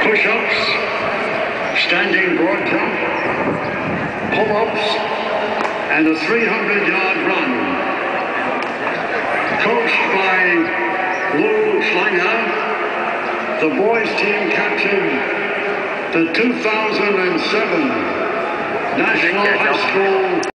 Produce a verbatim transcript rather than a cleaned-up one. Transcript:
push-ups, standing broad jump, pull-ups, and a three hundred yard run. Coached by Lou Schlanger, the boys team captured the two thousand seven National High School